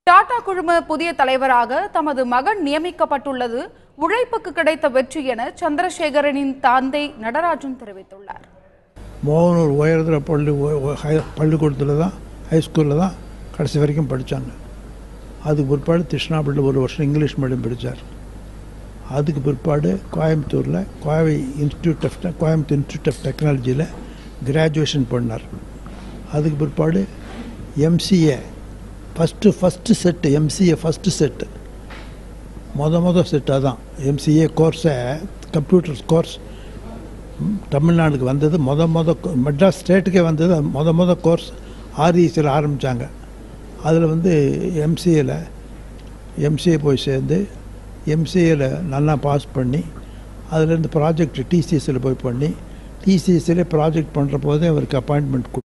டாடா குழும புதிய தலைவராக தமது மகன் நியமிக்கப்பட்டுள்ளது உழைப்புக்கு கிடைத்த வெற்றி என சந்திரசேகரனின் தந்தை நடராஜன் தெரிவித்துள்ளார். மோகனூர் உயர்தர பள்ளிக்கூடத்தில் தான் ஹைஸ்கூலில் தான் கடைசி வரைக்கும் படித்தாங்க. அதுக்கு பிற்பாடு திருஷ்ணாபுரியில் ஒரு வருஷம் இங்கிலீஷ் மீடியம் படித்தார். அதுக்கு பிற்பாடு கோயம்புத்தூரில் கோயம்புத்தூர் இன்ஸ்டியூட் ஆஃப் டெக்னாலஜியில் கிராஜுவேஷன் பண்ணார். அதுக்கு பிற்பாடு MCA first set MCA first set மொதல் செட்டாக தான் எம்சிஏ கோர்ஸை கம்ப்யூட்டர்ஸ் கோர்ஸ் தமிழ்நாடுக்கு வந்தது. மெட்ராஸ் ஸ்டேட்டுக்கே வந்தது. மொதல் கோர்ஸ் ஆர்இசியில் ஆரம்பித்தாங்க. அதில் எம்சிஏ போய் சேர்ந்து எம்சிஏயில் நல்லா பாஸ் பண்ணி அதுலேருந்து ப்ராஜெக்ட் டிசிஎஸில் போய் பண்ணி டிசிஎஸ்சில் ப்ராஜெக்ட் பண்ணுற போதே அவருக்கு அப்பாயின்மெண்ட்